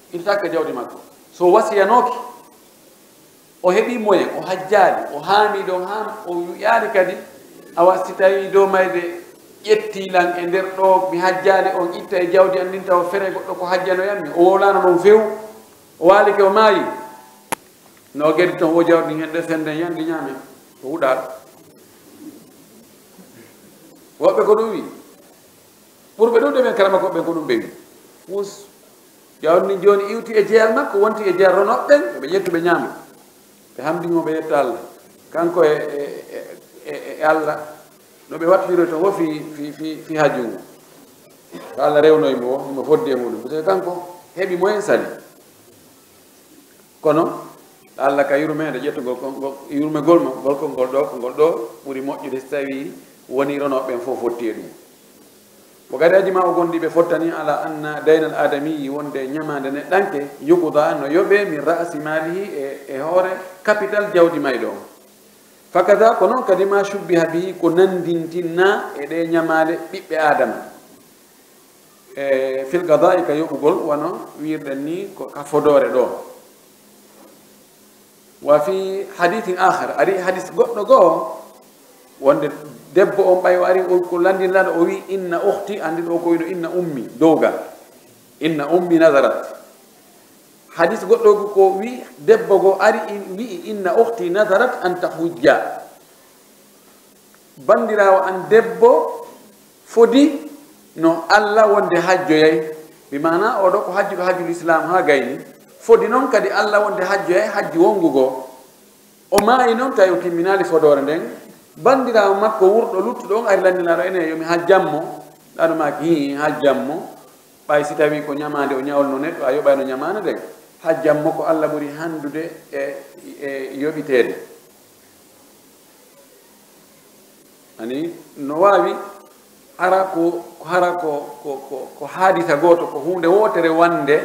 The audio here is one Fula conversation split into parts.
itaka jawdi makko so wasiyanoki o heɓi moyen o hajjaali o haami ɗon haam o yaali kadi awa si tawi dow mayde ƴettilan e nder ɗo mi hajjaali on itta e jawdi an ndin taw fere goɗɗo ko hajjanoyanmi o wolano ɗon few o waalike o maayi no gedi ton o jawdi hen ɗe senden yandi ñaame o huɗaɗo woɓɓe ko ɗum wi ɓurɓe ɗum ɗumen karama koɓɓe ko ɗum ɓe wi fus jawdi ni joni iwti e jeyal makko wonti e jeyal ronoɓɓen ɓe ƴettuɓe ñaame ɓe hamdimo ɓe yetta Allah kanko e Allah no ɓe wattiro to ho fi hajungo ko Allah rewnoymo mo foddi e muɗum parce que kanko heɓi moyen sali kono Allah ka yurmede ƴettugol yurmegol mo golkol ngol ɗo ɓuri moƴƴude so tawi woni ronoɓɓen fof fotti e ɗum wo kadi aji ma o gonɗiɓe fottani ala anna daynal adamiyi wonde ñamade neɗɗanke yukuda no yoɓe min ra'si malihi e hoore capital jawdi mayɗo on fakada ko noon kadi ma shubbiha bihi ko nandintinna e ɗe ñamade ɓiɓɓe adama e fil gada'i ka yoɓugol wono wirɗen ni ko ka fodore ɗo wa fi hadithin akhar ari hadis goɗɗo goo wonde debbo on ɓay o ari ko landinlaɗo o wi inna ukhti andi ɗo ko wiɗo inna ummi dowgal inna ummi nadarat hadis goɗɗo ko wi debbo go ari wi inna ukhti nadarat an tahujja bandirawo an debbo fodi no Allah wonde hajjoyay bi mana oɗo ko hajjuɗo hajjul islam ha gayni fodi noon kadi Allah wonde hajjoyay hajji wongugo o maayi noon tawi o timminali fodore nden bandirawo makko wurɗo luttuɗo on ari landinaɗo ene yomi hajjammo ɗaɗo maki hi hajjammo ɓay si tawi ko ñamade o ñawolno neɗɗo a yoɓayno ñamane de hajjammo ko Allah ɓuri handude e yoɓitede ani no wawi hara ko haadita goto ko hunde wotere wande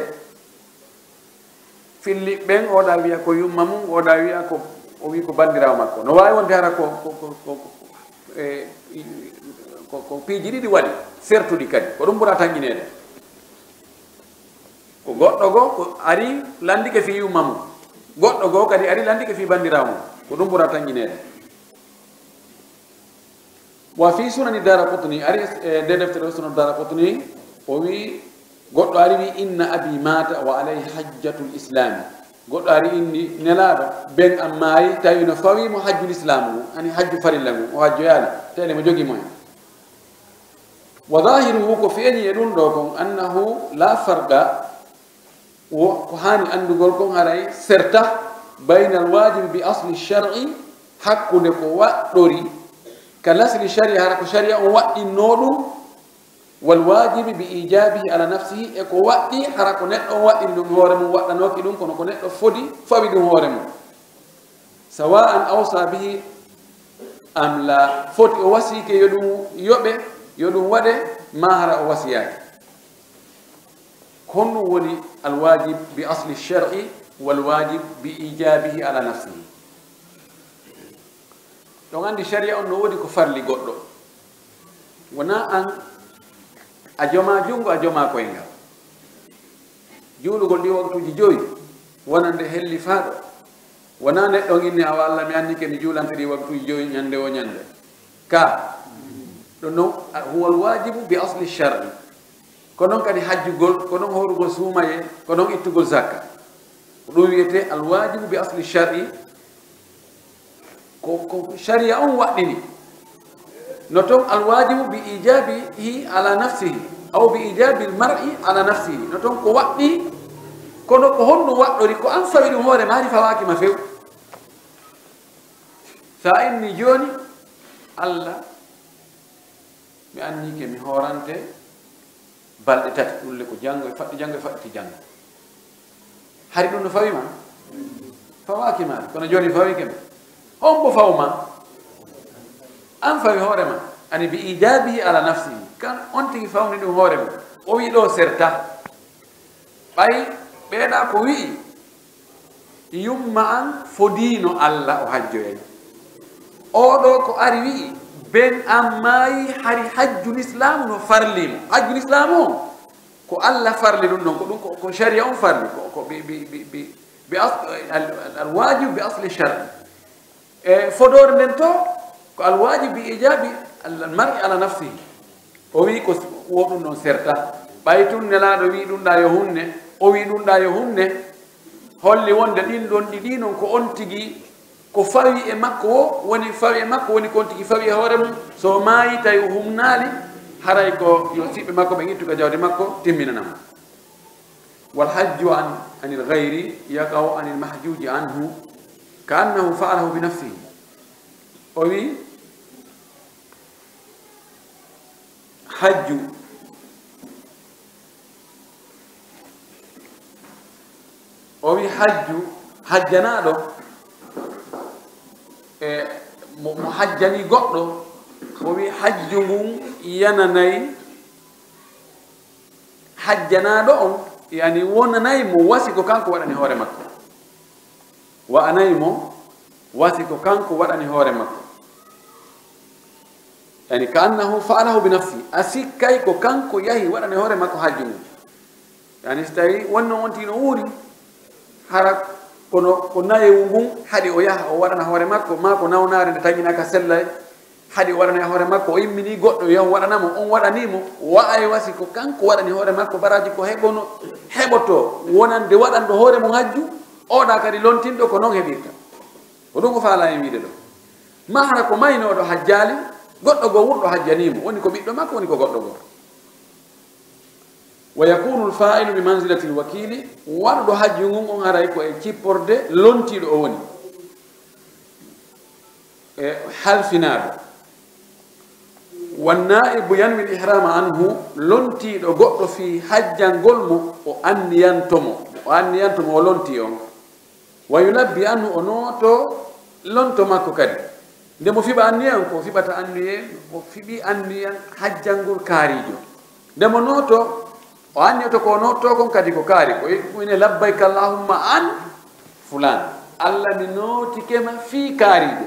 filliɓɓen oɗa wiya ko yumma mum oɗa wiya ko o wi ko bandirawo makko no wawi wonde hara ko piiji ɗiɗi waɗi sertuɗi kadi ko ɗum ɓuura tanginede ko goɗɗo go ko ari landike fi yumma mum goɗɗo go kadi ari landike fi bandirawo mum ko ɗum ɓuura tanginede wa fi sunani Daraqutni ari nde deftere sunan Daraqutni o wi goɗɗo ari wi inna abi mata wa alayhi hajjatul islami goɗɗo ari indi nelaɗo ben am maayi tawi no fawimo hajjul islam ngu ani hajju farilla ngu o hajjoyali tene mo jogi moyen wa zahiruhu ko feeñi e ɗum ɗo kon annahu la farqa ko hani andugol kon haray serta bayna alwajibi bi asli shar'i hakkude ko waɗɗori ka lasli sharia hara ko sharia on waɗɗinno ɗum والواجب بإيجابه على نفسه إكو وقتي حركة نت أو وقت اللي هورم وقت نوكي دون كونو نت فودي فبيدون هورم سواء أوصى به أم لا فوت أوصي كي يدون يوبه يدون وده ما هر أوصيات كن ولي الواجب بأصل الشرع والواجب بإيجابه على نفسه لو عندي شريعة أنه ودي كفر لي قدر ونا أن ajoma jungo ajoma koyngal juulugol ɗi waktuji joyi wonande helli faaɗo wona neɗɗo inni awa Allah mi anni kemi juulante ɗi waktuji joyi ñande o ñande ka ɗum noon huwa alwajibu bi asli shar'i ko noon kadi hajjugol ko noon horugol suumaye ko noon ittugol zakka ko ɗum wiyete alwajibu bi asli shar'i ko sharia on waɗɗini نتوم الواجب بإيجابه على نفسه أو بإيجاب المرء على نفسه نتوم كوقتي كونو كهون وقتي كو أنفع هو معرفة واكي ما فيه فإني جوني الله بأني كمي هورانته بل تقول لك جانغو فاتي جانغو هاري دون فاوي ما فواكي ما كنا جوني فاوي كم هم بفاو ما أنفع هورما أني بإيجابه على نفسه كان أنت فاوني دو هورما أوي لو سرتا باي بيدا كوي يوم معن فدينو الله وحجوي أودو كو أريوي بين أماي حري حج الإسلام نفرلم حج الإسلام ko ko Allah farli ɗum ɗon ko sharia on farli ko alwajib bi asli shari e fodore nden to ko alwajib bi ijabi almar'i ala nafsihi o wi ko woɗum ɗon serta ɓay tun nelaɗo wi ɗum ɗa yo hunne o wi ɗum ɗa yo hunne holli wonde ɗin ɗon ɗiɗi non ko on tigi ko fawi e makko o woni fawi e makko woni kon tigi fawi e hoore mum so maayi tawi o humnaali haray ko yo siɓɓe makko ɓe ittuka jawdi makko timminanamo walhajju anil gayri yaqaw anil mahjuji anhu ka annahu faalahu bi nafsihi o wi hajju o wi hajjanaɗo e mo hajjani goɗɗo o wi hajju ngun yananayi hajjanaɗo on yani wonanayi mo wasi ko kanko waɗani hoore makko wa'anayi mo wasi ko kanko waɗani hoore makko yani ka annahu fa'alahu bi nafsi a sikkay ko kanko yahi waɗani hoore makko hajju ngun yani so tawi wonno wontino wuuri hara kono ko nayewu ngun haɗi o yaha o waɗana hoore makko ma ko nawnare nde tañinaka sellay haɗi o waɗana hoore makko o immini goɗɗo yahu waɗanamo on waɗanimo wa'ay wasi ko kanko waɗani hoore makko baraji ko heɓoto wonande waɗanɗo hoore mum hajju oɗa kadi lontinɗo ko noon heɓirta ko ɗum ko faala e wiide ɗo ma hara ko maynoɗo hajjali goɗɗo goo wurɗo hajjanimo woni ko ɓiɗɗo makko woni ko goɗɗo goo wa yakunu lfa'ilu bi manzilati lwakili waɗuɗo hajju ngun on haray ko e cipporde lontiɗo o woni e halfinaɗo wannaibu yanwi lihrama anhu lontiɗo goɗɗo fi hajjangol mo o anniyantomo o lonti on wa yulabbi anhu o nooto lonto makko kadi nde mo fiɓa anniyan ko fiɓata anniye mo fiɓi anniyan hajjangol kaarijo nde mo nooto o anniyoto ko notto kon kadi ko kaari ko ine labbayka allahumma an fulan allah mi nootikema fii kaarijo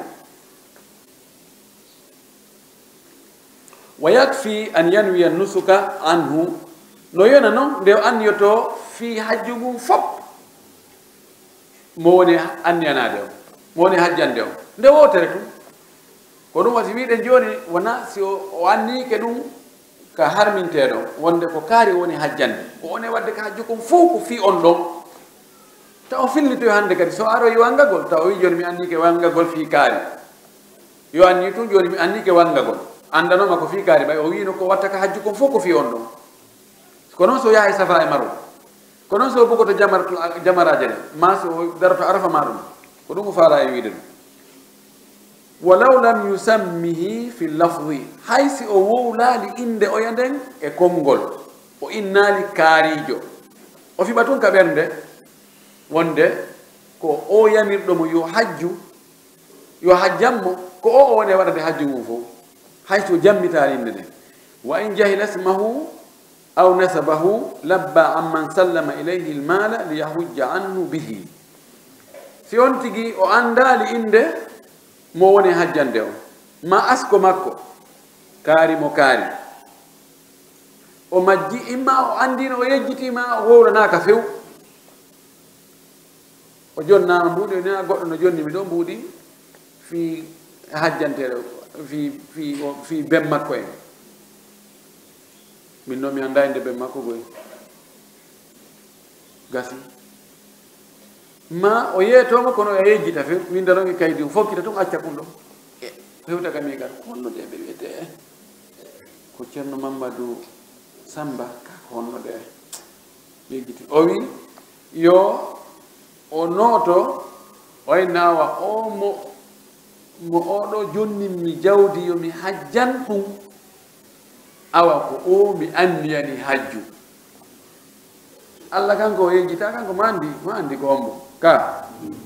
wa yakfi an yanwiya nusuka anhu no yona noon nde o anniyoto fii hajju ngun fop mo woni anniyanade o mo woni hajjande o nde wotere tum ko ɗum wati wiɗen joni wona si o annike ɗum ka harminteɗo wonde ko kaari woni hajjande o one wadde ko hajju kon fof ko fi on ɗon taw o fillitoyo hannde kadi so aroyi wangagol taw o wi joni mi annike wangagol fi kaari yo anni tun joni mi annike wangagol andanoma ko fi kaari ɓay o wino ko watta ka hajju kon fof ko fi on ɗon ko noon so yaha e safa e marwa ko noon so bogoto jamaraje ɗe ma so daroto arafa ma ɗum ko ɗum ko faala e wiide ɗum walaw lam yusammihi fi lafdi haysi o wowlaali inde oya nden e konngol o innaali kaarijo o fiɓa tun ka ɓernde wonde ko o yamirɗomo yo hajjanmo ko o woni waɗade hajju mum fof haysi o jammitaali inde nden wa in jahila ismahu aw nasabahu labba amman sallama ilayhi lmala liyahujja anhu bihi si on tigi o andaali inde mo woni hajjande o ma asko makko kaari mo kaari o majji imma o andino o yejjitima o wowlanaka few o jonnama mbuuɗi ni goɗɗo no jonni mi ɗo mbuuɗi fi hajjanteɗo fi bem makko en min noon mi anda inde bem makko goy gasi ma o yeetoma kono o yejjita few min daromi kaydi o fokkita tun acca kum ɗo fewta kam e gal honnude ɓe wiyete ko ceerno mamadou samba kako honnude yejjiti o wi yo o nooto oye nawa o mo oɗo jonninmi jawdi yomi hajjan ɗum awa ko o mi anniyani hajju allah kanko o yejjita kanko ma andi ko hombo ka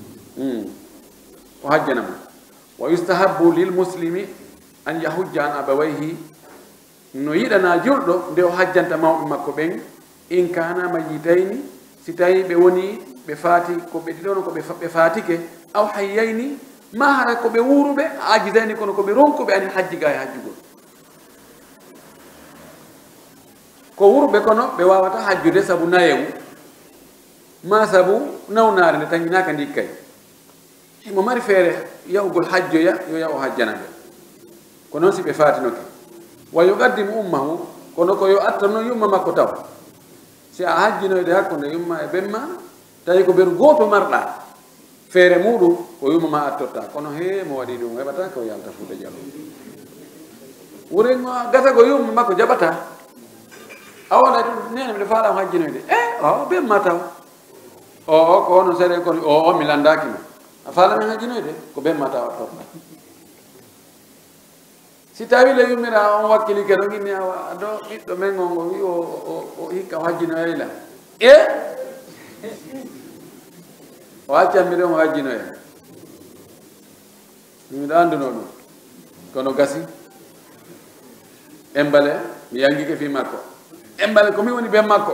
o hajjanamo wa yustahabu lilmuslimi an yahujja an abawayhi no yiɗana julɗo nde o hajjanta mawɓe makko ɓen in kana mayitayni si tawi ɓe woni ɓe faati ko ɓe ɗiɗono ko ɓe faatike aw hayyayni ma hara ko ɓe wuruɓe ajidayni kono ko ɓe ronkuɓe ani hajji ga e hajjugol ko wurɓe kono ɓe wawata hajjude sabu nayewu ma sabu nawnare nde tanginaka ndikkay mo mari feere yahugol hajjoya yo yahu hajjana ɓe ko noon si ɓe fatinoke wa yuqaddimu ummahu kono ko yo attanno yumma makko taw si a hajjinoyde hakkude yumma e ɓemma tawi ko ɓeru gooto marɗa feere muɗum ko yumma ma attotta kono he mo waɗi ɗum heɓata ko yalta fuuta jallo wuren gata ko yumma makko jaɓata a waɗa ɗum nene mbiɗa faala hajjinoyde o ɓemma taw o ko ono sere kono o mi landakima a faala men hajjinoyde ko ɓemma taw attotta si tawi le yummira on wakkili ke ɗon inni awa do ɓiɗɗo men on o wi o hikka o hajjinoyla o accanmire on o hajjinoya miɗo anduno ɗum kono gasi embale mi yangike fi makko embale komi woni ɓen makko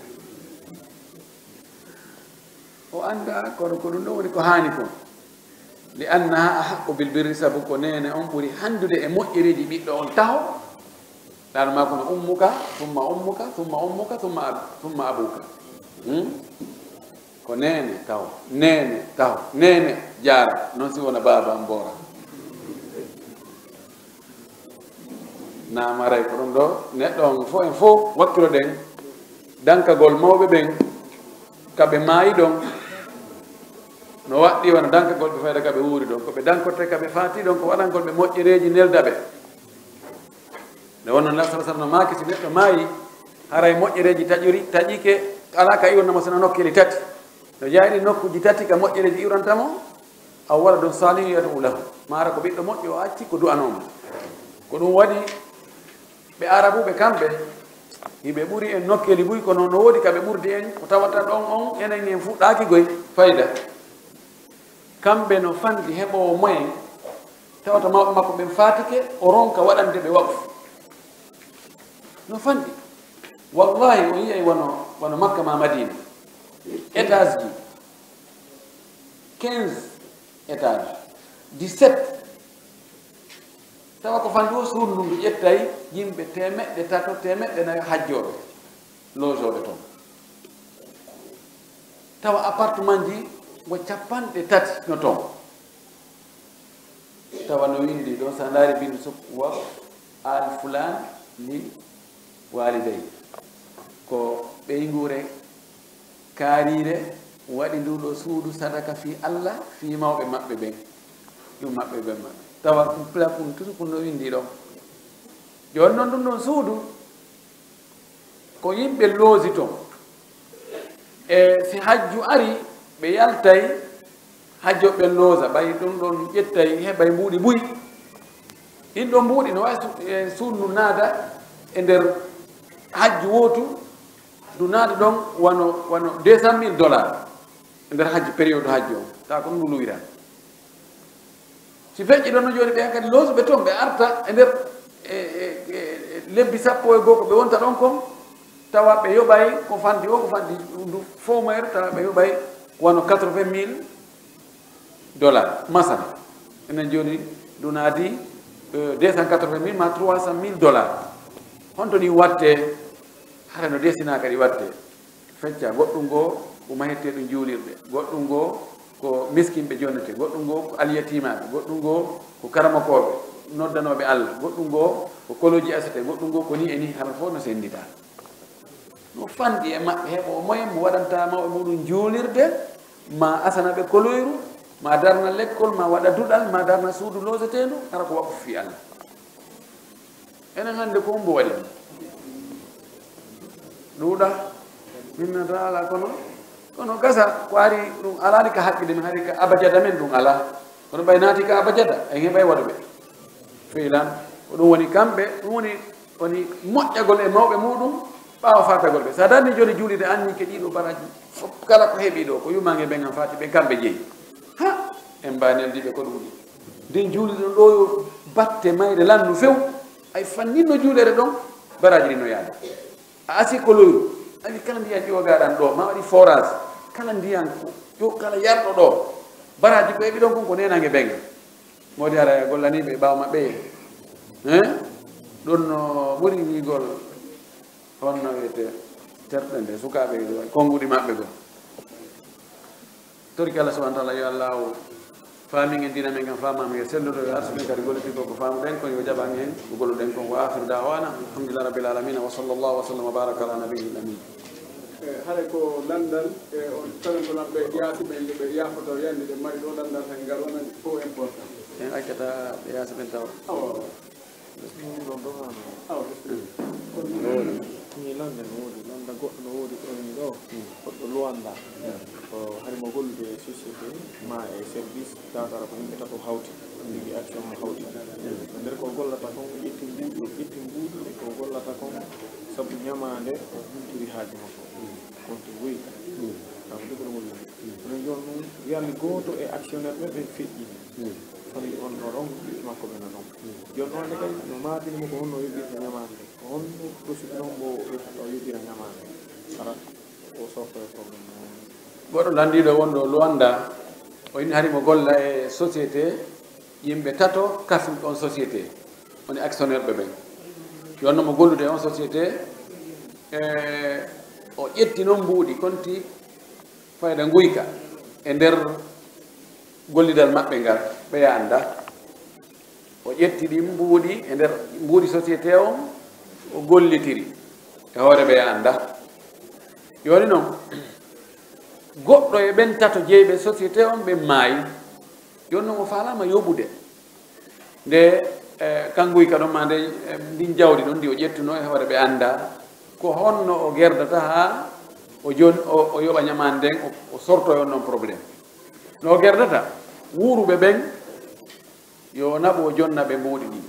o anda kono ko ɗum ɗon woni ko haani ko li annaha ahaqu bil birri sabu ko nene on ɓuri handude e moƴƴereji ɓiɗɗo on taho ɗanma kono ummuka thumma ummuka thumma ummuka thumma abuka ko nene taw nene jaara noon si wona baba an boora namaray ko ɗum ɗo neɗɗo on fo en fof wakkilo ɗen dankagol mawɓe ɓen kaɓe maayi ɗon no waɗɗi wona dankagol ɓe fayda kaɓe wuuri ɗon koɓe dankote kaɓe faati ɗon ko waɗangol ɓe moƴƴereji nelda ɓe nde wonno nabi sa sallam no maaki si neɗɗo maayi haray moƴƴereji taƴike ala ka iwonnamo sona nokkeli tati no jayɗi nokkuji tati ka moƴƴereji iwrantamo aw wala ɗum salihu yad'u lahu mara ko ɓiɗɗo moƴƴo o acci ko du'anomo ko ɗum waɗi ɓe arabuɓe kamɓe hiɓe ɓuri en nokkeli buy kono no woodi kaɓe ɓurdi en ko tawata ɗon on enen en fuɗɗaki goy fayda kamɓe no fandi heɓowo moyen tawata mawɓe makko ɓen fatike o ronka waɗande ɓe waqf no fandi wallahi o yiyay wono makka ma madina étage ji 15 étage 17 tawa ko fandi o suudu ndu ndu ƴettay yimɓe temeɗɗe tato temeɗɗe nayo hajjoɓe logeoɓe toon tawa appartement ji mo capanɗe tati no toon tawa no windi ɗon sa ndaari bindi suk wa al fulan li waliday ko ɓeygure kaarire waɗi nduɗo suudu sadaka fi allah fi mawɓe maɓɓe ɓen ɗum maɓɓe ɓen maɓɓe tawa ɗum plafum toujours no windi ɗon joni noon ɗum ɗon suudu ko yimɓe loosi toon e si hajju ari ɓe yaltay hajjoɓe loosa ɓay ɗum ɗon ƴettay heɓay mbuuɗi ɓuyi ɗin ɗon mbuuɗi no wawi suudu ndu naada e nder hajju wootu ndu naada ɗon wano 200 000 dollars e nder hajju période hajju o tawa ko ɗum ndu luwirani si feƴƴi ɗon no joni ɓe kadi loosuɓe toon ɓe arta e nder lebbi sappo e goo ko ɓe wonta ɗon kon tawa ɓe yoɓay ko fandi o ko fandi ndu fomoyre tawa ɓe yoɓay wano 80 000 dollars masala enen joni ndu naadi 280 000 ma 300 000 dollars honto ni watte hara no desina kadi watte fecca goɗɗum ngoo ko mahette ɗum juulirɗe goɗɗum ngoo ko miskinɓe jonnete goɗɗum ngoo ko aliyatimaɓe goɗɗum ngoo ko karamakoɓe noddanoɓe allah goɗɗum ngoo ko koloji asete goɗɗum ngoo ko ni e ni hara fof no sendita no fandi e maɓɓe heɓo moyen mo waɗanta mawɓe muɗum juulirde ma asana ɓe koloyru ma darna l'école ma waɗa duɗal ma darna suudu losetendu hara ko waɓɓo fi allah enen hannde ko mbo waɗi ɗuuɗa minnata ala kono gasa ko ari ɗum alani ka haqqide min hari ka abajada men ɗum ala kono ɓay naati ka abajada en heɓay waɗuɓe fiilan ko ɗum woni kamɓe ɗum woni moƴƴagol e mawɓe muɗum ɓaawa fatagol ɓe sa darni joni juulide anni ke ɗiɗo baraji fof kala ko heeɓi ɗo ko yumange ɓen an fati ɓe kamɓe jeeyi ha en mbaneldiɓe ko ɗum ɗi nden juuliɗon ɗo yo batte mayre lannu few ay fanninno juulere ɗon baraji ɗi no yaade a asi ko loyru ani kala ndiyan ƴogaɗan ɗo ma waɗi forage kala ndiyan yo kala yarɗo ɗo baraji ko heɓi ɗon kon ko nenange ɓenga modi ara gollaniɓe ɓawa maɓɓe ɗon no ɓuri wigol honno wiyete terɗe nde sukaaɓe konnguɗi maɓɓe goo torki Allah subahana taala yo Allah faami en dina men kam faamama yo selludo yo arsumen kadi golliti ko faamuɗen kon yo jaɓani hen ko golluɗen kon wa akhiru dawana alhamdulillah rabbil alamin wa sallallahu wa sallam wa baraka ala nabiyil amin hare ko landal on tawentonan ɓe yaasiɓen nde ɓe yafoto yande ɓe mari ɗo landal tan ngal wonani fo important en accata ɓe yaasiɓen taw ni lande no woodi landa goɗɗo no woodi ɗoni ɗo goɗɗo luwanda ko harimo gollude e société ma e service tatara ko yimɓe tato hawti ɗigi action o hawti nder ko gollata kon ƴetti mbuuɗi e ko gollata kon sabu ñamande o humtiri haaji makko konto woyta taw ɗigol wolli onon jon noon wiyande gooto e actionnaire ɓe ɓe feƴƴini fani on no ɗon ɓiɓɓe makko ɓe no ɗon jon noon ande kadi no maatini mo ko honno yoɓirta ñamande ko honno procédure noon mbo wiyata o yoɓira ñamande ara o softo e probléme goɗɗo landiɗo wonɗo Luanda o inni harimo golla e société yimɓe tato kasmi on société woni actionnaire ɓe ɓen yonno mo gollude on société o ƴetti noon mbuuɗi konti fayda guyka e nder gollidal maɓɓe ngal ɓeya anda o ƴetti ɗi mbuuɗi e nder mbuuɗi société on o gollitiri e hoore ɓeya anda yoni noon goɗɗo e ɓen tato jeyɓe société on ɓe maayi joni noon o falama yoɓude nde kannguyka ɗon ma nde ndin jawdi ɗon ndi o ƴettuno e hoore ɓe anda ko honno o gerdata ha o joni o yoɓa ñamande nden o sorto e on noon probléme no o gerdata wuuruɓe ɓen yo naɓo o jonna ɓe mbuuɗi ɗi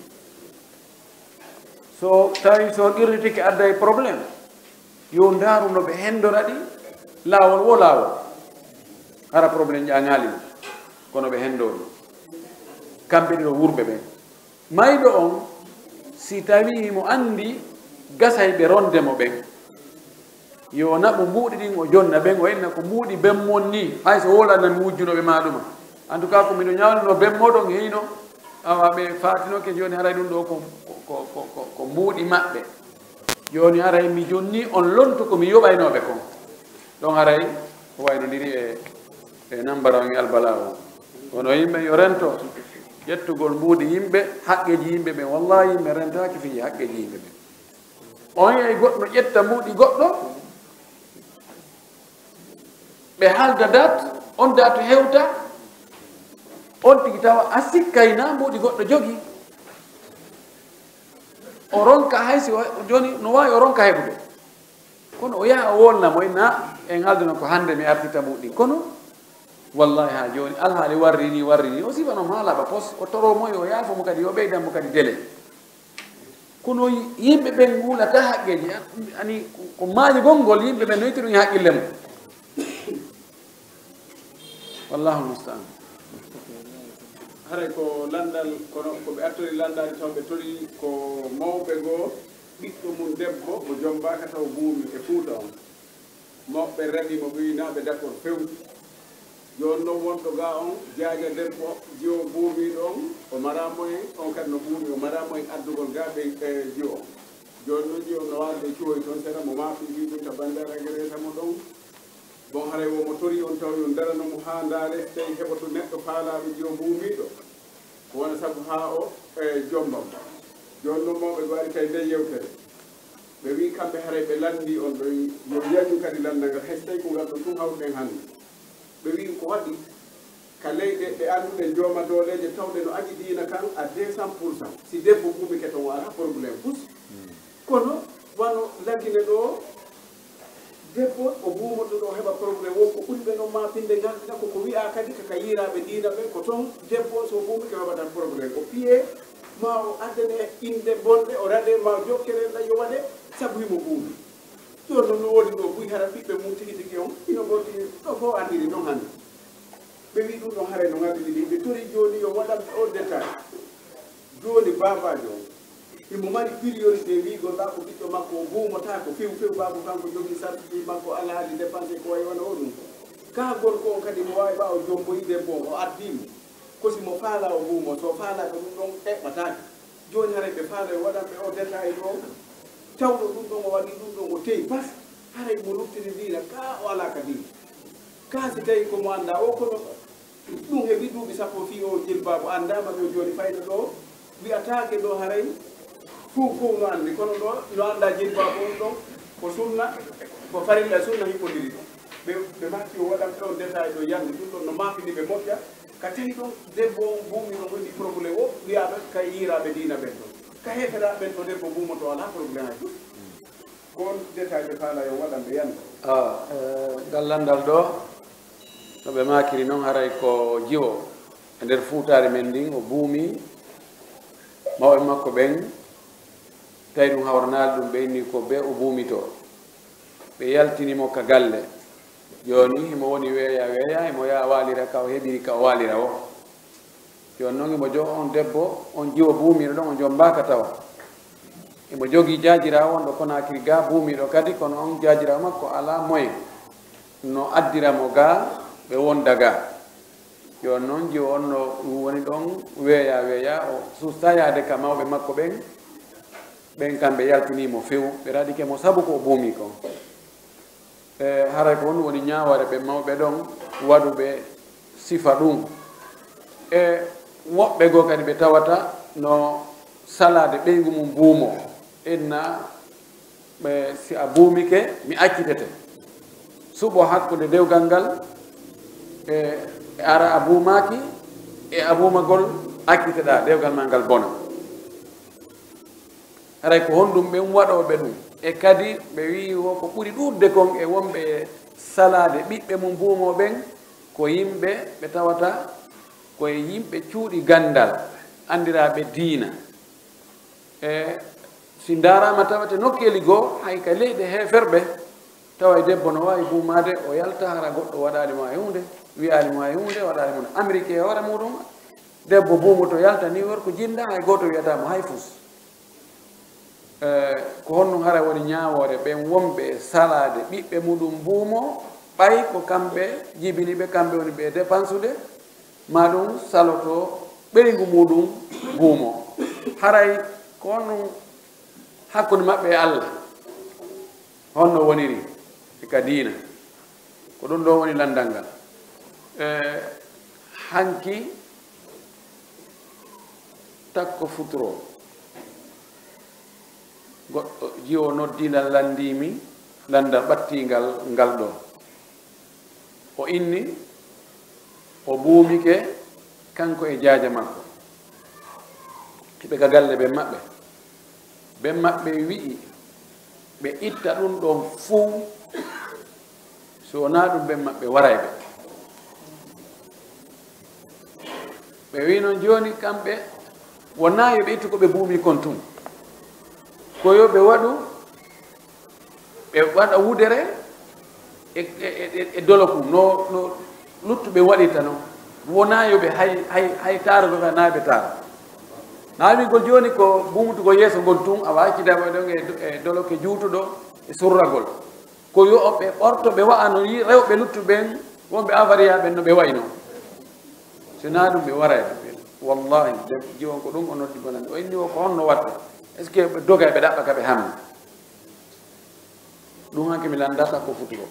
so tawi so qirritike adda e probléme yo ndaaruno ɓe hendora ɗi laawol wo laawol hara probléme ƴaŋaali ɗum kono ɓe henndori kamɓe ɗiɗo wurɓe ɓen mayɗo on si tawi mo anndi gasay ɓe rondemo ɓen yo naɓo mbuuɗi ɗin o jonna ɓen o inna ko mbuuɗi bemmon ni hay so wolanami wujjunoɓe ma ɗuma en tout cas ko miɗo ñawlino bemmoɗon heyno awa ɓe fatinoke joni haray ɗum ɗo ko mbuuɗi maɓɓe joni haray mi jonni on lontu komi yoɓaynoɓe kon ɗon haray ko waynodiri e nambara on e albala o kono yimɓe yo rento ƴettugol mbuuɗi yimɓe haqqeji yimɓe ɓe wallahi yimɓe rentaki fiji haqqeji yimɓe ɓe on yeyi goɗɗo ƴetta mbuuɗi goɗɗo ɓe haalda dat on datu hewta on tigi tawa a sikkayna mbuuɗi goɗɗo jogi o ronka haysi joni no wawi o ronka heɓude kono o yaha o wolnamo na en haalduna ko hande mi artita mbuuɗi kono wallahi ha joni alhaali warrini o sifanom ha laaɓa pos o toromoyo o yaafomo kadi yo ɓeydanmo kadi délai kono yimɓe ɓen guulata haqqeji ani ko maaji gongol yimɓe ɓen noyti ɗum haqqille mum wallahu mustaan hare ko landal kono ko ɓe artori landade taw ɓe tori ko mawɓe goo ɓiɗɗo mum debbo mo jombaka taw buumi e Fuuta on mawɓe reɗimo ɓiyinaɓe d'accord fewɗi joni noon wonɗo ga on jaaja debbo jiwo buumiɗo on o maramo hen on kadi no buumi o maramo hen addugol ga ɓe jiwo joni noon jiwo no wawde cuwoy toon seeɗa mo maafi wiɗum ta bandare agresamo ɗon bon haray womo tori on taw yo daranomo ha ndaare tawi heɓoto neɗɗo faalaɓe jiwo mbuumiɗo ko wona saabu ha o jombam joni noon mawɓe waɗi kay nde yewtere ɓe wi kamɓe haray ɓe landi on ɓe wi yo yañu kadi landal ngal hay so tawi ko ngal ɗo tum hawɗen hannde ɓe wi ko waɗi ka leyɗe ɓe annduɗen jooma dooleje tawɗe no aji diina kan à 200%. Si debbo ɓuumi ke ton wara probléme pus kono wano lagine ɗo debbo o ɓuumoto ɗo heɓa probléme wonko ɓuri ɓe noon mafinde ngannduɗa koko wiya kadi kaka yiraɓe diina ɓen ko toon debbo so ɓuumi ke heɓatan probléme o piye ma o addane inde bonɗe o raɗe ma jokkereɗa yo waɗe sabu himo ɓuumi joni noon no woodi ɗo buy hara ɓiɓɓe mum tigi tigi on ino gotti ɗo fof andiri noon hannde ɓe wi ɗum ɗon haare no ngannduɗi ɗi ɓe tori joni yo waɗanɓe o détail joni babajo on imo mari priorité wigoɗa ko ɓiɗɗo makko o buumota ko few babo kanko jogui sartiji makko ala haali dépensé ko way wona o ɗum ka gorko on kadi mo wawi ɓa o jomboyide bon o addimo kosimo faala o buumo so faala ko ɗum ɗon eɓɓatake joni haare ɓe faala e waɗanɓe o détail ɗo tawɗo ɗum ɗon o waɗi ɗum ɗon o teyi pas haray mo luttiri diina ka o ala ka diina ka si tawi komo annda o kono ɗum heɓi duuɓi sappo fi o jilbabo anndama ɗo joni fayda ɗo wiyatake ɗo haray fof no anndi kono ɗo no annda jilbabo on ɗon ko sunna ko farilla sunna hippodiri ɗum ɓe makki o waɗan ɗon détail ɗo yande ɗum ɗon no mafini ɓe moƴƴa ka tawi ɗon debbo on buumi ɗon woni probléme o wiyaɓe ka yiiraɓe diina ɓen ɗon ka hefera ɓen ɗo debbo buumoto ala probléme ay ko on détail ɓe faala yo waɗan ɓe yande gallandal ɗo no ɓe makiri noon haray ko jiwo e nder fuutare men ndin o buumi mawɓe makko ɓen tawi ɗum hawranaali ɗum ɓe inni ko ɓe o buumito ɓe yaltinimo ka galle joni himo woni weeya himo yaha waalira ka o heɓiri ka o waalira o joni noon imo jo on debbo on jiwo buumiɗo ɗon o jombaka tawa imo jogii jaajirawo on ɗo Konakiri ga buumiɗo kadi kono on jaajirawo makko ala moyen no addiramo ga ɓe wonda ga joni noon jiwo on no ɗum woni ɗon weeya o susta yaade ka mawɓe makko ɓen kamɓe yaltinimo few ɓe raɗike mo sabu ko o buumi kon haray ko on woni ñaaware ɓe mawɓe ɗon waɗuɓe sifa ɗum e woɓɓe goo kadi ɓe tawata no salade ɓeygu mum buumo inna ɓe si a buumike mi accitete suɓo hakkude dewgal ngal e ara a buumaki e a buumagol acciteɗa dewgal ma ngal bona haray ko honɗum ɓen waɗoɓe ɗum e kadi ɓe wi wo ko ɓuri ɗuurde kon e wonɓe salade ɓiɓɓe mum buumoɓen ko yimɓe ɓe tawata koye yimɓe cuuɗi gandal andiraɓe diina e si darama tawate nokkeli goo hay ka leyɗe heferɓe tawa e debbo no wawi buumade o yalta hara goɗɗo waɗalimo e hunde wiyalimo e hunde waɗalimo no amérique e hoore muɗum debbo buumoto yalta ni worko jinda hay goto wiyatamo hay fus ko honno hara woni ñaawore ɓen wonɓe salade ɓiɓɓe muɗum buumo ɓay ko kamɓe jibiniɓe kamɓe woni ɓe dépensude ma ɗum saloto ɓeygu muɗum buumo haray ko honno hakkude maɓɓe e Allah honno woniri e ka diina ko ɗum ɗo woni landal ngal hanki takko futuro goɗɗo jiwo noddinal landimi landal ɓattingal ngal ɗo o inni o buumike kanko e jaaja makko hiɓe ka galle ɓen maɓɓe wi'i ɓe itta ɗum ɗon fuu so wona ɗum ɓen maɓɓe warayɓe ɓe wi noon joni kamɓe wona yoɓe ittu ko ɓe buumi kon tun ko yo ɓe waɗu ɓe waɗa wudere e dolokum no luttuɓe waɗita noon wona yoɓe hay taroɗo ka naaɓe tara naawigol joni ko buumutugol yeeso ngol tun awa hakkidama ɗon e doloke juutuɗo e surragol ko yo ɓe ɓorto ɓe wa'ano yi rewɓe luttuɓen wonɓe avaria ɓen no ɓe wayi noon sona ɗum ɓe warayɓe wallahi jiwon ko ɗum o noddi bonani o inni o ko honno watta est ce que ɓe doga ɓe ɗaɓɓa ka ɓe hammi ɗum hanke mi landata ko futuro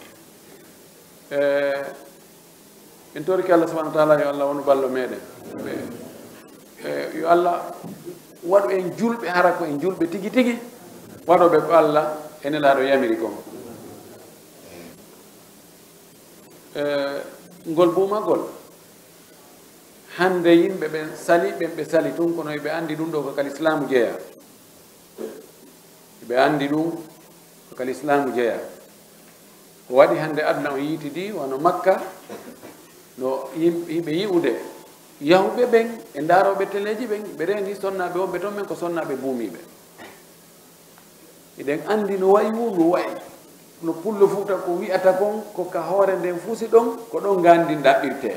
en toriki Allah subahanahu wa taala yo Allah wonu ballo meɗen yo Allah waɗu en julɓe hara ko en julɓe tigi tigi waɗoɓe ko Allah e nelaɗo yamiri kon ngol buumagol hande yimɓe ɓen sali ɓe sali tun kono ɓe andi ɗum ɗo ko kal islamu jeeya ɓe andi ɗum ko kal islamu jeeya ko waɗi hande aduna o yiitidi wono Makka no yimɓe yi'ude yahuɓe ɓen e ndaroɓe teleji ɓen ɓe rendi sonnaɓe wonɓe toon men ko sonnaɓe buumiɓe eɗen andi no wayi wu no wayi no pullo fuuta ko wi'ata kon ko ka hoore nden fuusi ɗon ko ɗon gandi ɗaɓɓirte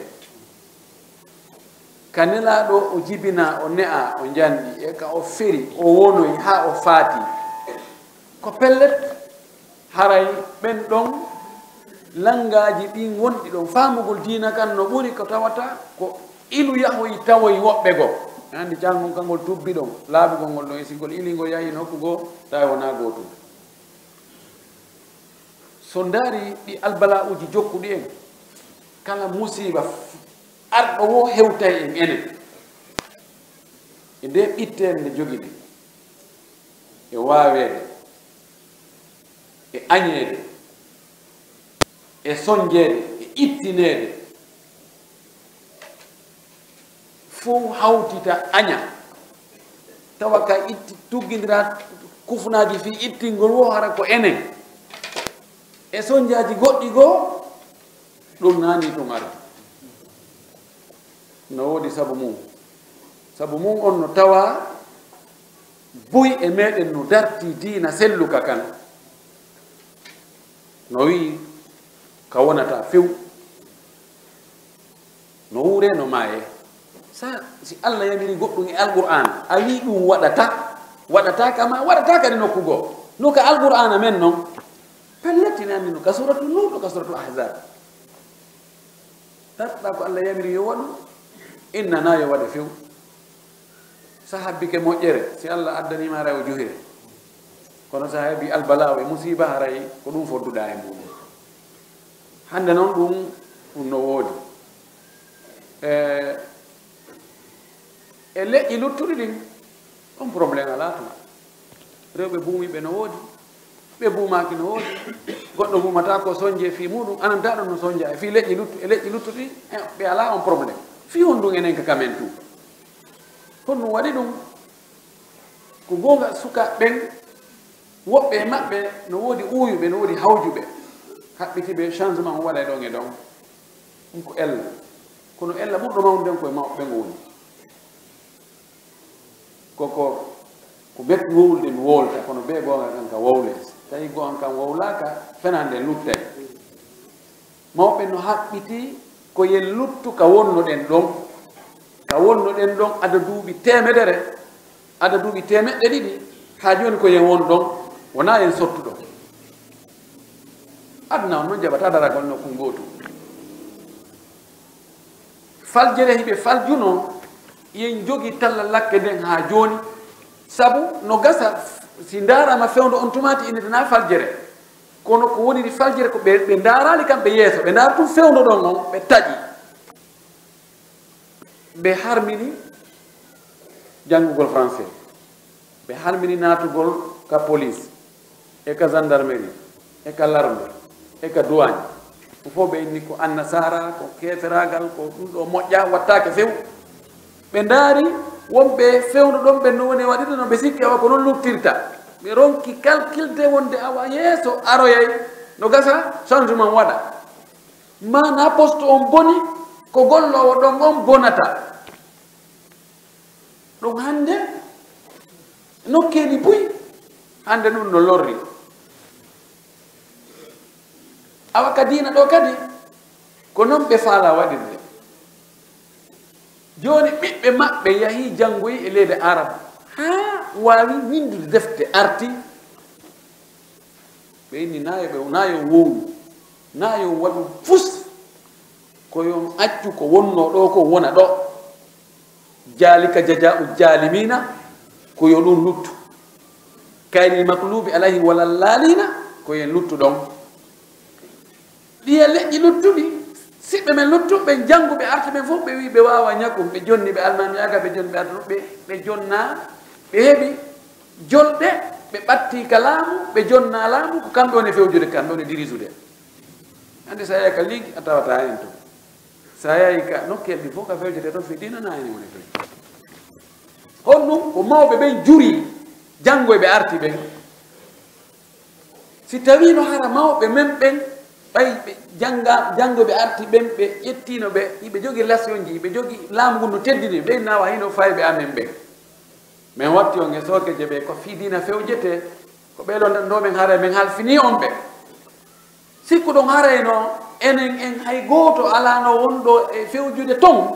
ka nelaɗo o jibina o ne'a o jandi e ka o feri o wonoyi ha o faati ko pellet haray ɓen ɗon langaji ɗin wonɗi ɗon famugol diina kan no ɓuri ko tawata ko ilu yahoyi tawoyi woɓɓe goo andi calngol kangol tubbi ɗon laabugol ngol ɗon e sigol ilingol yahi nokku goo tawi wona gotum so ndaari ɗi albala'uji jokkuɗi en kala musiba arɗo wo hewtay en enen e nde ɓittere nde jogi ɗi e waaweede e añeede e soñjeede e ittineede fof hawtita aña tawa ka itti tuggindira kufnaaji fi ittingol wo hara ko enen e soñjaaji goɗɗi goo ɗum naani ɗum ardi no woodi sabu mum on no tawa boyi e meɗen no darti diina selluka kan no wi ka wonata few no wuure no maaye si Allah yamiri goɗɗum e alqur'an a wi ɗum waɗata kama waɗata kadi nokku goo no ka alqur'ana men noon pellettinanni no ka suratul nur no ka suratul ahzab tarɗa ko Allah yamiri yo waɗu innana yo waɗe few sa habbike moƴƴere si Allah addanima rewo juhire kono sa heeɓi albala e musiba haray ko ɗum fodduɗa e muɗum hande noon ɗum no woodi e leƴƴi luttuɗi ɗin on probléme ala tuma rewɓe buumiɓe no woodi ɓe buumaki no woodi goɗɗo buumata ko soñje fi muɗum anantaɗo no soñja e fi leƴƴi luttuɗi ɓe ala on probléme fi honɗum enen ka kamen tout honɗum waɗi ɗum ko gonga suka ɓen woɓɓe e maɓɓe no woodi uuyuɓe no woodi hawjuɓe haɓɓitiɓe changement o waɗa ɗon e ɗon ɗum ko ella kono ella ɓurɗo mawnude koye mawɓe ɓen woni koko ko metti wowlde mi wowlta kono ɓe gonga kan ka wowle tawi gonga kan wowlaka fenande luttay mawɓe no haɓɓiti ko yen luttu ka wonnoɗen ɗon ada duuɓi temedere ada duuɓi temeɗɗe ɗiɗi ha joni ko yen won ɗon wona yen sottuɗo aduna on noon jaɓata daragol nokku gotu faljere hiɓe faljuno yen jogi talla lakke nden ha joni sabu no gasa si darama fewdo on tumati inetana faljere kono ko woniri faljere ko ɓe darali kamɓe yeeso ɓe dara tum fewdo ɗon on ɓe taƴi ɓe harmini janngugol français ɓe harmini natugol ka police e ka gendarmerie e ka larme e ka douane ko fof ɓe inni ko annasara ko keteragal ko ɗum ɗo moƴƴa wattake few ɓe ndaari wonɓe fewndo ɗon ɓe no woni waɗiɗo no ɓe sikki awa ko noon luttirta ɓe ronki calculde wonde awa yeeso aroyay no gasa changement waɗa mana poste on boni ko gollowo ɗon on bonata ɗum hannde nokkeeli buy hannde ɗum no lorri awa ka diina ɗo kadi ko noon ɓe faala waɗirde jooni ɓiɓɓe maɓɓe yahii janngoyi e leydi arabe haa waawi windude defte arti ɓe inni naa yo wowlu naa yo waɗu fus ko yon accu ko wonno ɗo ko wona ɗo jaalika jaja'u jalimina ko yo ɗum luttu kaynil maklubi alayhi walallaalina ko yen luttu ɗon ɗiye leƴƴi luttuɗi siɓɓe men luttuɓe jannguɓe arti ɓen fof ɓe wi ɓe wawa ñakum ɓe jonni ɓe almamiyaga ɓe jonni ɓe artuɓe ɓe jonna ɓe heeɓi jolɗe ɓe ɓatti ka laamu ɓe jonna laamu ko kamɓe woni fewjude kamɓe woni dirisude hande sa yahi ka liigi a tawata hen to sa yahi ka nokkel ɗi fof ka fewjete ɗon fi ɗinana hen woni to hon ɗum ko mawɓe ɓen juri janngoyɓe arti ɓen si tawi no hara mawɓe men ɓen ɓay ɓe janngoɓe arti ɓen ɓe ƴettino ɓe yiɓe jogi lesion ji yiɓe jogi laamu ngu no teddini ɓe nawa hino fayɓe amen ɓen min watti on e sokeje ɓe ko fiidina fewjete ko ɓeɗo ɗo men haara min halfini on ɓe sikku ɗon harayno enen en hay gooto alano wonɗo e fewjude ton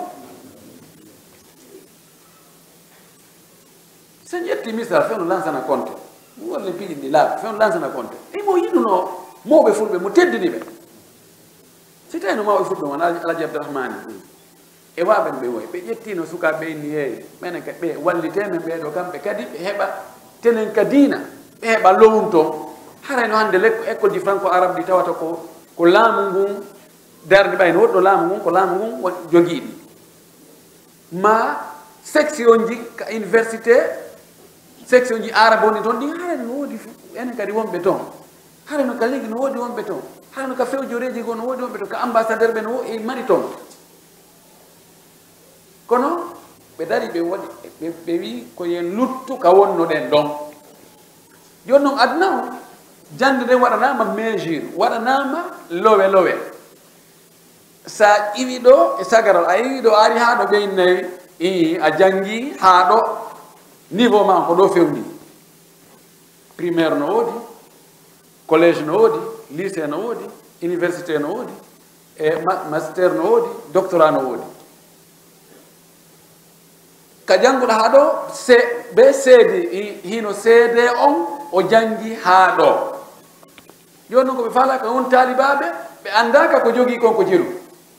so ƴetti misal fewno lansana compte wolle piiɗi laaɓa fewno lansana compte imo yiɗuno mawɓe fulɓe mo teddini ɓe si tawi no mawɓe fulɓe won alaji abdourahmani e waɓen ɓe woy ɓe ƴettino sukaɓe inni heewi minen kadi ɓe wallitemen ɓeɗo kamɓe kadi ɓe heɓa tenen ka diina ɓe heɓa lowum to harayno hannde école ji franco arabe ɗi tawata ko laamu ngun darde ɓayno woɗɗo laamu ngun ko laamu ngun won jogiiɗi ma section ji ka université section ji arabe woni toon ɗi harayno no woodi enen kadi wonɓe toon harayno ka ligue no woodi wonɓe toon harayno ka fewjoreji goo no woodi wonɓe toon ka ambassadeur ɓe no mari toon kono ɓe dari ɓe waɗi ɓe wi ko yen luttu ka wonnoɗen ɗon joni noon aduna o jande nden waɗanama mesure waɗanama lowe sa ƴiwi ɗo e sagaral a yiwi ɗo ari ha ɗo ɓeynayi a janggi ha ɗo niveau ma ko ɗo fewni primaire no woodi collège no woodi lycée no woodi université no woodi e master no woodi doctorat no woodi ka jannguɗo ha ɗo ɓe seede hino seede on o janggi ha ɗo joni noon ko ɓe falaka on talibaɓe ɓe andaka ko jogui kon ko jeeru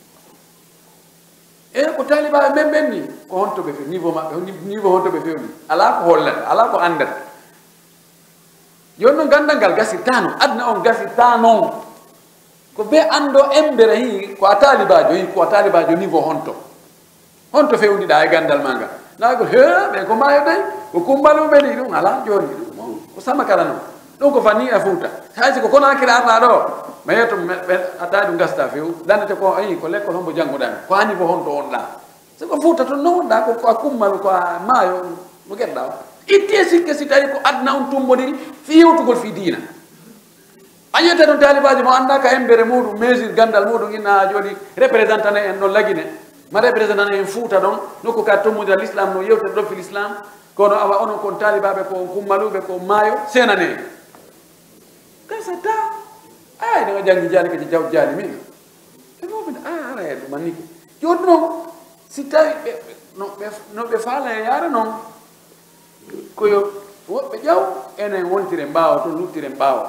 e ko talibaɓe men ɓen ni ko hontoɓe niveau maɓɓe niveau hontoɓe fewni ala ko hollata ala ko andata joni noon gandal ngal gasirta noon aduna on gasirta noon ko ɓe ando embere hi ko a talibajo hi ko a talibajo niveau honto fewniɗa e gandal ma ngal na ko he ɓe ko mayo dey ko kumbaluɓe ni ɗum ala joni ɗum ko sama kala noon ɗum ko fanni e Fouta haysi ko kono hakkille arɗa ɗo ma yetto ɓe attawi ɗum gasta few dandete ko ko l'école hombo janggoɗami ko hani bo honto wonɗa so ko Fouta toon no wonɗa ko a kummalu ko a maayo no gueɗɗa o itti e sikke si tawi ko aduna on tummodiri fi yewtugol fi diina a yiyete ɗon talibaji mo andaka embere muɗum mesure gandal muɗum inna joni représentane en ɗon lagine ma représentane en Fouta ɗon nokku ka tommodira l'islam no yewtere ɗon fi l'islam kono awa onon kon talibaɓe ko kummaluɓe ko maayo senane gasata ay ɗo janggi jaali kadi jaw jaali min e fof ara e ɗum anniki joni noon si tawi no ɓe faala e yaara noon koyo woɓɓe ƴaw enen wontire mbawa to luttire mbawa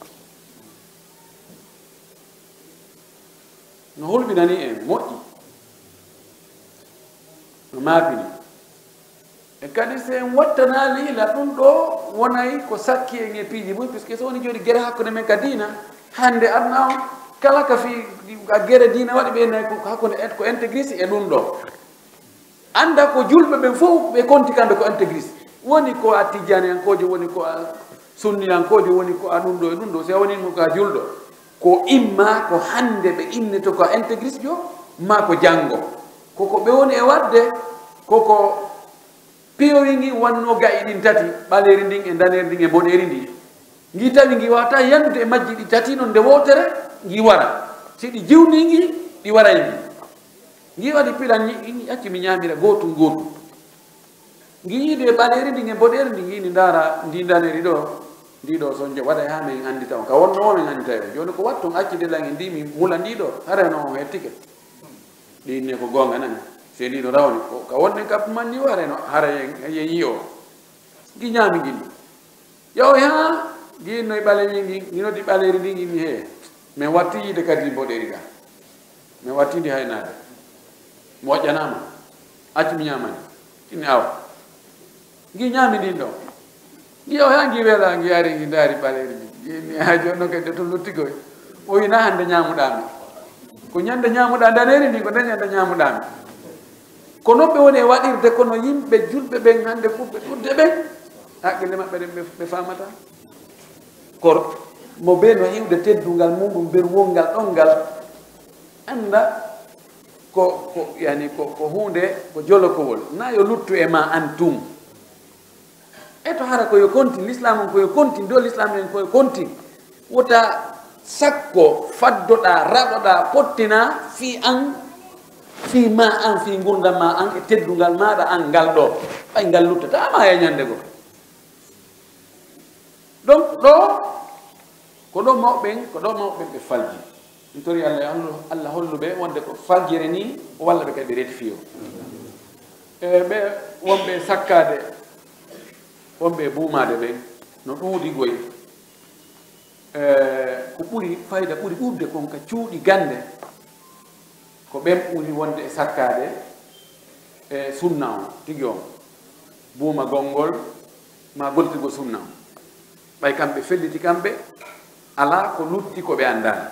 no holɓinani en moƴƴi no maapini e kadi so en wattana liila ɗum ɗo wonayi ko sakki en e piiji mum puisque so woni joni guere hakkude men ka diina hande aduna o kala ka fi a guere diina waɗi ɓeynayi hakkude ko intégriste e ɗum ɗo anda ko julɓe ɓen fof ɓe konti kande ko intégriste woni ko a tijaniyankojo woni ko a sunniyankojo woni ko a ɗum ɗo e ɗum ɗo so wonimo ko a julɗo ko imma ko hande ɓe innito ko a intégriste jo ma ko janggo koko ɓe woni e wadde koko piyowi ngi wanno gayi ɗin tati ɓaleri ndin e daneri ndin e boɗeri ndi ngi tawi ngi wawata yandude e majji ɗi tati noon nde wotere ngi wara si ɗi jiwni ngi ɗi waray ngi waɗi pilan acci mi ñamira gotum ngi yiide e ɓaleri ndin e boɗeri ndi ngi ni ndara ndi daneri ɗo ndiɗo sonjo waɗa ha min andita on ka wonno min andita o joni ko watton accide ɗan e ndi mi mula ndiɗo hareno on hettike ɗinne ko gonga nani se ndiɗo rawni ka wonne kappu man ni hareno hara ye yi o gi ñaami gilli yaw ha ginno e ɓalewi ndi ginodi ɓaleri ndi gini he min watti yiide kadi mboɗeri ga min wattidi haynade moƴƴanama acci mi ñamani inni awa gi ñaami ndin ɗo gi yaw ha gi weela gi ari gi daari ɓaleri ndi gini ha joni noon kadi to luttigoy o wina hande ñamuɗami ko ñande ñamuɗa daneri ndi ko nde ñande ñamuɗami kono ɓe woni e waɗirde kono yimɓe julɓe ɓen hannde fof ɓe ɓurde ɓen haqqille maɓɓe ɗen ɓe famata ko mo ɓe no iwde teddungal muɗum berwolngal ɗon ngal annda ko yani ko hunde ko jolokowol na yo luttu e ma an tum e to hara koyo contine l'islam on koyo contine do l'islam en koyo contine wota sakko faddoɗa raɗoɗa pottina fi an fi ma an fi gurdam ma an e teddungal maɗa an ngal ɗo ɓay ngal luttata ma e ñande go donc ɗo ko ɗo mawɓen ɓe falji ɗum tori allah holluɓe wonde ko faljere ni walla ɓe kadi ɓe rectifio e ɓe wonɓe sakkade wonɓe buumade ɓen no ɗuuɗi goy ko ɓuri fayda ɓuri ɓurde kon ka cuuɗi gande ko ɓen ɓuri wonde e sakkade e sunna on tigi on buuma gongol ma goltirgo sunna on ɓay kamɓe felliti kamɓe ala ko lutti ko ɓe andani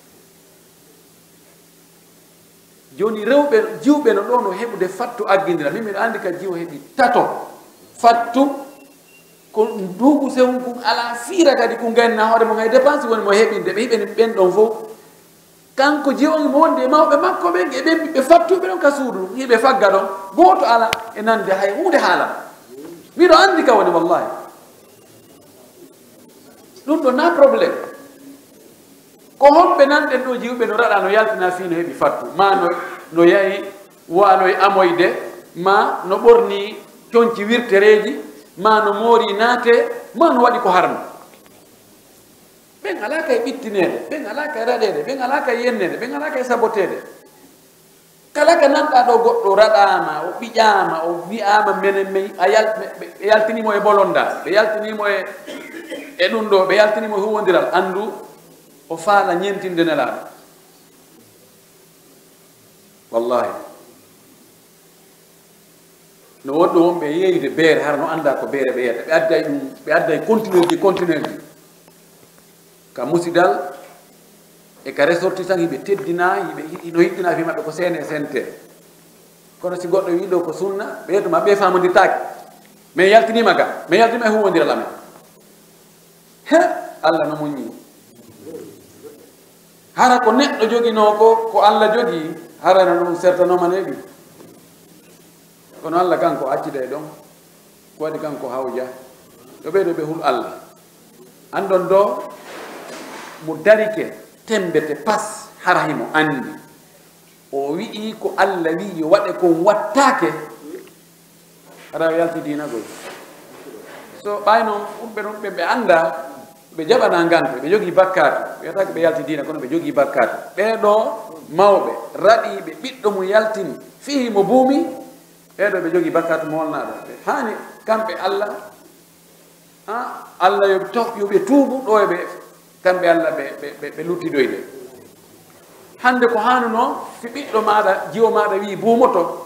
joni rewɓe jiwɓe no ɗo no heɓude fattu aggindira min miɗo andi ka jiwo heɓi tato fattu ko nduuɓu sewum kum ala fiira kadi ko ganna hoore mo hay dépense woni mo heɓinde ɓe hiɓeni ɓen ɗon fof kanko jiwogi mo wonde mawɓe makko ɓe e ɓen ɓiɓɓe fattuɓe ɗon ka suudu hiɓe fagga ɗon gooto ala e nande hay hunde haalam miɗo andi ka woni wallahi ɗum ɗo na probléme ko honɓe nanɗen ɗo jiwɓe no raɗa no yaltina fi no heɓi fattu ma no yahi wanoye amoyde ma no ɓorni coñci wirtereji ma no moori naate ma no waɗi ko harno ɓen ala kay ɓittinede ɓen ala kay raɗede ɓen ala kay yennede ɓen ala kay sabotede kala ka nanɗa ɗo goɗɗo raɗama o ɓiƴama o wiyama menen ɓe yaltinimo e bolonda ɓe yaltinimo e ɗum ɗo ɓe yaltinimo e huwodiral andu o faala ñentinde nelaɗo wallahi no wonɗo wonɓe yeyde beere har no anda ko beere ɓe yiyata ɓe adday ɗum ɓe adday continuer ji ka musidal e ka ressortissant hiɓe teddina hiɓe no hiɗɗina fi maɓɓe ko sene sente kono si goɗɗo wi ɗo ko sunna ɓe yettuma ɓe famodirtake min yaltinima ga min yaltinima e huwodiral amen he allah no muñi hara ko neɗɗo joguino ko allah jogui harano ɗum sertanoma neɓi kono allah kanko accida e ɗon ko waɗi kanko hawja ɗo ɓeyɗo ɓe hul allah andon ɗo mo darike tembete pas harahimo andi o wi'i ko allah wi yo waɗe kon wattake hara yalti dinagol so ɓay noon ɗumɓe ɗum ɓe anda ɓe jaɓana ngante ɓe jogii bakkatu wiyatake ɓe yalti dina kono ɓe jogii bakkatu ɓeɗo mawɓe raɗiɓe ɓiɗɗo mo yaltini fihi mo buumi ɓeɗo ɓe jogii bakkatu mo holnaɗo ɓe hani kamɓe allah allah yoɓe tuubu ɗo e ɓe kamɓe allah ɓe luttidoyde hande ko hanuno fi ɓiɗɗo maɗa jiwo maɗa wi buumoto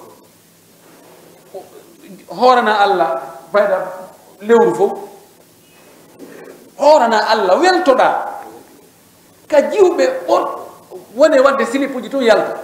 hoorana allah fayda lewru fof hoorana allah weltoɗa ka jiwɓe wone wadde silipuji tun yalta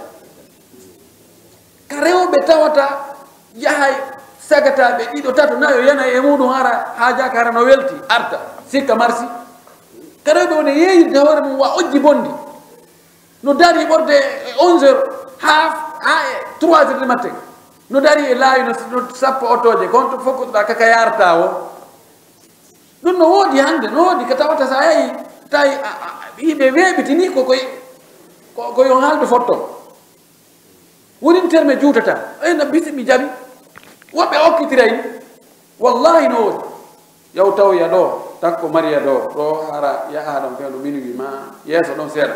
ka rewɓe tawata yahay sagataɓe ɗiɗo tato nayo yanayi e muɗum hara haajaka hara no welti arta sikka marsi ka rewɓe wone yeeyirde hoore mum wa ojji bondi no dari ɓorde 11 heures ha e 3 heures du matin no dari e laawi no sappo otoje kon to fokkotoɗa kaka yarta o ɗum no woodi hannde no woodi ko tawata so a yahi tawi yimɓe weeɓitini ko yo haalde fotto wonin terme juutata no bisi mi jaɓi woɓɓe okkitiray wallahi no woodi yaw tawya ɗo takko mariya ɗo hara yaha ɗon fewno minuwi ma yeeso ɗon seeɗa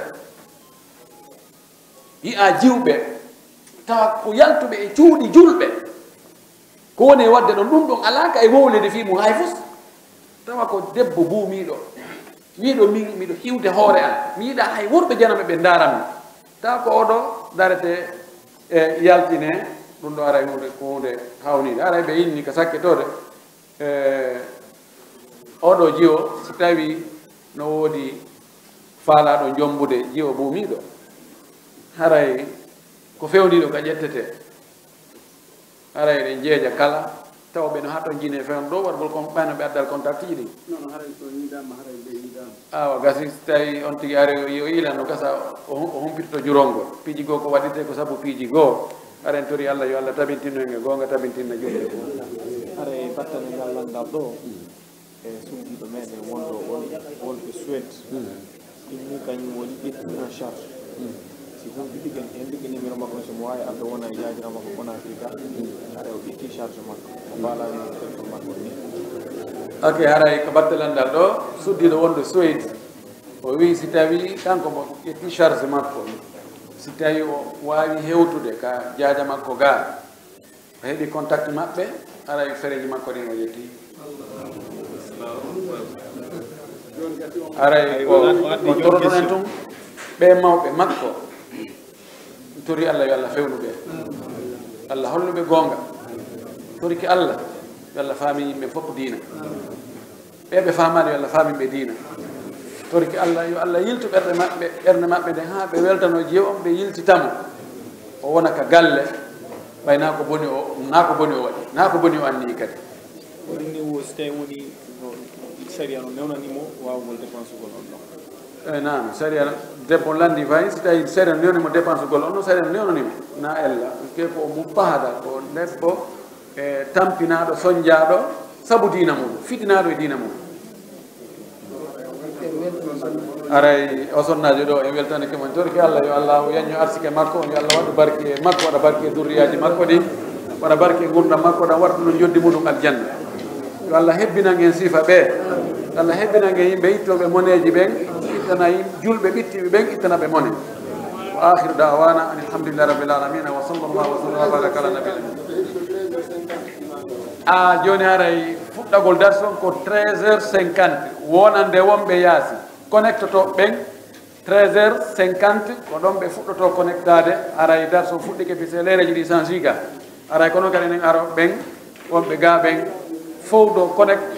yi'a jiwɓe tawa ko yaltuɓe e cuuɗi julɓe ko woni e wadde ɗon ɗum ɗon alaka e wowlede fi mum hay fus tawa ko debbo buumiɗo wiiɗo min miɗo hiwde hoore an mi yiɗa hay worɓe janame ɓe ndaranmi tawa ko oɗo darete e yaltine ɗum ɗo ara e hunde hawnide ara ɓe inni ko sakketode oɗo jiwo so tawi no woodi faalaɗo jombude jiwo buumiɗo haray ko fewniɗo ka ƴettete haray ɗe jeeja kala taw ɓe no hato jine fewn ɗo waɗgol kon ɓayno ɓe addal contact ji ɗi awa gasi so tawi on tigui are yo ilan no gasa o humpitoto jurongol piiji goo ko waɗirte ko saabu piiji goo aren tori allah yo allah tabintinnoge gonga tabintinna julɓe are battane ngal landal ɗo e sumdiɗo meɗen wonɗo wonɓe Suède ɗumni kañum woni ƴetti en charge si hunde ɗigen en ɗigui numéro makko somo wawi arde wona e jajira makko wona africa are o ƴetti charge makko o mbalani téléphone makko ni ok haray ko battelandal ɗo suddiɗo wonɗo Suède o wi si tawi kanko mo ƴetti charge makko si tawi o wawi hewtude ka jaaja makko ga o heeɓi contact maɓɓe aray fereji makko ɗin o ƴetti aray o toroɗon en tun ɓe mawɓe makko tori allah yo allah fewnuɓe allah holluɓe gonga toriki allah yo allah faami yimɓe fof diina ɓe faamani yo Allah faamin ɓe diina torki Allah yo Allah yiltu ɓernde maɓɓe de ha ɓe weltano jeew on ɓe yiltitamo o wona ka galle ɓay na ko boni o waɗi na ko boni o anni kadi ni wo so tawi woni saria no newnanimo wawgol dépense gol on ɗon nan saria debbo landi fay so tawi saria no newnimo dépense gol on no saria no newnanimo na ella ke ko mo pahada ko debbo e tampinaɗo soñjaɗo saabu diina mum fiɗinaɗo e diina mum aray o sonnajo ɗo e weltani ke mon torki Allah yo Allah yañño arsike makko yo Allah waɗu barke e makko waɗa barke e durriyaji makko ɗi waɗa barke e gurdam makko ɗam warta no joddi muɗum aljanna yo Allah hebbinangen sifa ɓe Allah hebbinangen yimɓe ittoɓe moneji ɓen ittana julɓe ɓittiɓe ɓen ittana ɓe mone wa akhiru dawana an alhamdulillahi rabbil alamin wa sallallahu wa sallam wa baraka ala nabiyina a joni haray fuɗɗagol darson ko 13h50 wonande wonɓe yaasi connectoto ɓen 13h50 ko ɗon ɓe fuɗɗoto connectade aray darson fuɗɗike pise lereji ɗi 100 giga aray kono kadi enen aro ɓen wonɓe ga ɓen fowdo connect